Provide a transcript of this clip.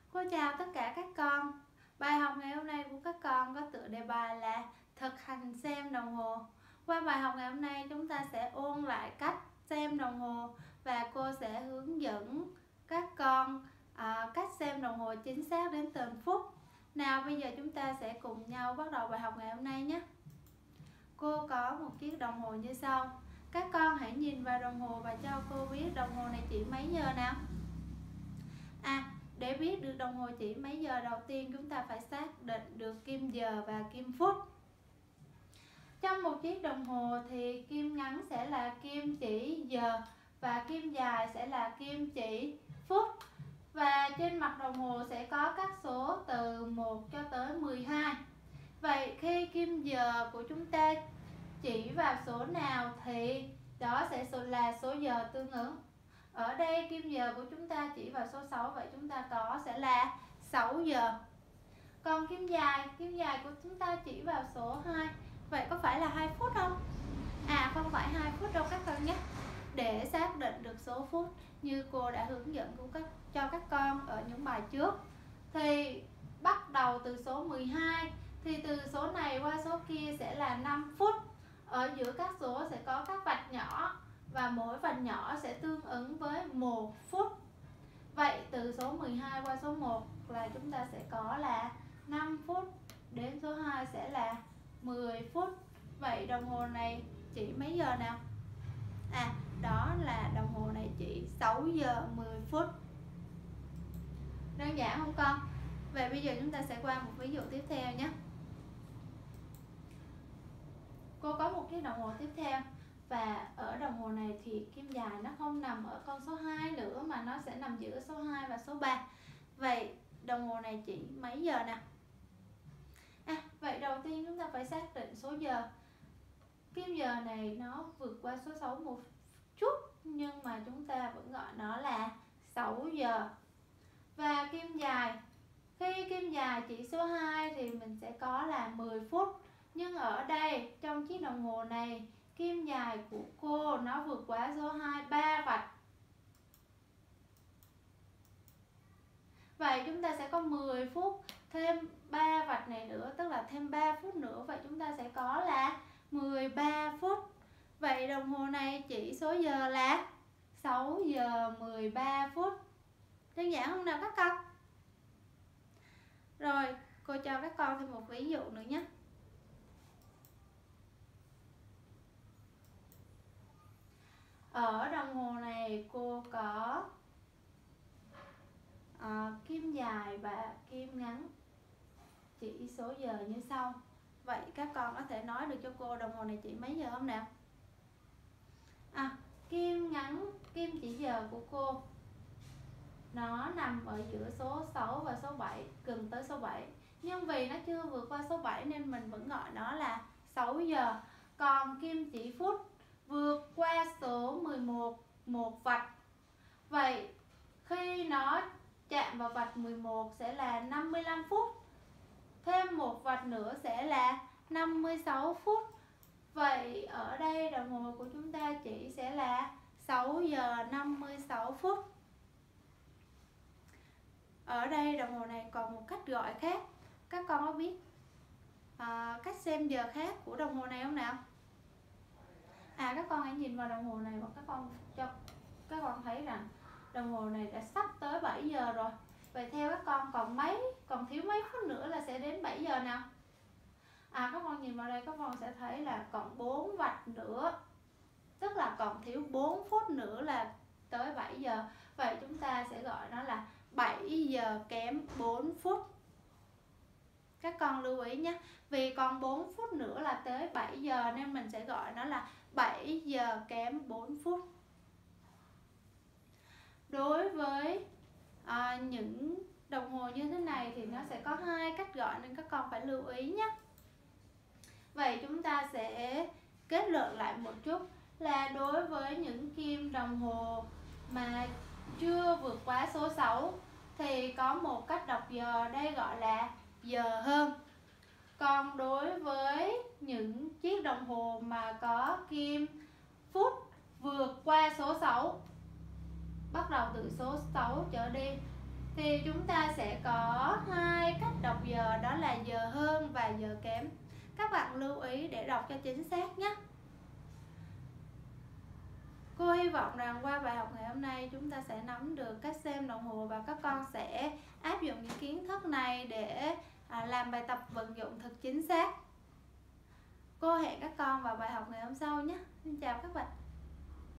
Cô chào tất cả các con. Bài học ngày hôm nay của các con có tựa đề bài là thực hành xem đồng hồ. Qua bài học ngày hôm nay chúng ta sẽ ôn lại cách xem đồng hồ và cô sẽ hướng dẫn các con cách xem đồng hồ chính xác đến từng phút. Nào bây giờ chúng ta sẽ cùng nhau bắt đầu bài học ngày hôm nay nhé. Cô có một chiếc đồng hồ như sau. Các con hãy nhìn vào đồng hồ và cho cô biết đồng hồ này chỉ mấy giờ nào. Để biết được đồng hồ chỉ mấy giờ, đầu tiên chúng ta phải xác định được kim giờ và kim phút. Trong một chiếc đồng hồ thì kim ngắn sẽ là kim chỉ giờ và kim dài sẽ là kim chỉ phút. Và trên mặt đồng hồ sẽ có các số từ 1 cho tới 12. Vậy khi kim giờ của chúng ta chỉ vào số nào thì đó sẽ là số giờ tương ứng. Ở đây kim giờ của chúng ta chỉ vào số 6, vậy chúng ta có sẽ là 6 giờ. Còn kim dài của chúng ta chỉ vào số 2, vậy có phải là 2 phút không? Không phải 2 phút đâu các con nhé. Để xác định được số phút như cô đã hướng dẫn cho các con ở những bài trước, thì bắt đầu từ số 12 thì từ số này qua số kia sẽ là 5 phút. Ở giữa các số sẽ có các vạch nhỏ và mỗi vạch nhỏ sẽ tương ứng với 1 phút. Vậy từ số 12 qua số 1 là chúng ta sẽ có là 5 phút, đến số 2 sẽ là 10 phút. Vậy đồng hồ này chỉ mấy giờ nào? Đó là đồng hồ này chỉ 6 giờ 10 phút. Đơn giản không con? Vậy bây giờ chúng ta sẽ qua một ví dụ tiếp theo nhé. Cô có một chiếc đồng hồ tiếp theo, và ở đồng hồ này thì kim dài nó không nằm ở con số 2 nữa mà nó sẽ nằm giữa số 2 và số 3. Vậy đồng hồ này chỉ mấy giờ nào? Vậy đầu tiên chúng ta phải xác định số giờ. Kim giờ này nó vượt qua số 6 một chút, nhưng mà chúng ta vẫn gọi nó là 6 giờ. Và kim dài, khi kim dài chỉ số 2 thì mình sẽ có là 10 phút. Nhưng ở đây trong chiếc đồng hồ này, kim dài của cô nó vượt quá số 2 3 vạch. Vậy chúng ta sẽ có 10 phút thêm 3 vạch này nữa, tức là thêm 3 phút nữa. Vậy chúng ta sẽ có là 13 phút. Vậy đồng hồ này chỉ số giờ là 6 giờ 13 phút. Đơn giản không nào các con? Rồi, cô cho các con thêm một ví dụ nữa nhé. Ở đồng hồ này cô có kim dài và kim ngắn chỉ số giờ như sau. Vậy các con có thể nói được cho cô đồng hồ này chỉ mấy giờ không nào? Kim ngắn, kim chỉ giờ của cô nó nằm ở giữa số 6 và số 7, gần tới số 7. Nhưng vì nó chưa vượt qua số 7 nên mình vẫn gọi nó là 6 giờ. Còn kim chỉ phút vượt qua số 11 một vạch. Vậy khi nó chạm vào vạch 11 sẽ là 55 phút. Thêm một vạch nữa sẽ là 56 phút. Vậy ở đây đồng hồ của chúng ta chỉ sẽ là 6 giờ 56 phút. Ở đây đồng hồ này còn một cách gọi khác. Các con có biết cách xem giờ khác của đồng hồ này không nào? Các con hãy nhìn vào đồng hồ này và các con thấy rằng đồng hồ này đã sắp tới 7 giờ rồi. Vậy theo các con còn thiếu mấy phút nữa là sẽ đến 7 giờ nào? Các con nhìn vào đây, các con sẽ thấy là còn 4 vạch nữa, tức là còn thiếu 4 phút nữa là tới 7 giờ. Vậy chúng ta sẽ gọi nó là 7 giờ kém 4 phút. Các con lưu ý nhé, vì còn 4 phút nữa là tới 7 giờ nên mình sẽ gọi nó là 7 giờ kém 4 phút. Đối với những đồng hồ như thế này thì nó sẽ có 2 cách gọi nên các con phải lưu ý nhé. Vậy chúng ta sẽ kết luận lại một chút là đối với những kim đồng hồ mà chưa vượt quá số 6 thì có một cách đọc giờ, đây gọi là giờ hơn. Còn đối với những chiếc đồng hồ mà có kim phút vượt qua số 6, bắt đầu từ số 6 trở đi thì chúng ta sẽ có hai cách đọc giờ, đó là giờ hơn và giờ kém. Các bạn lưu ý để đọc cho chính xác nhé. Cô hy vọng rằng qua bài học ngày hôm nay chúng ta sẽ nắm được cách xem đồng hồ và các con sẽ áp dụng những kiến thức này để làm bài tập vận dụng thật chính xác. Cô hẹn các con vào bài học ngày hôm sau nhé. Xin chào các bạn.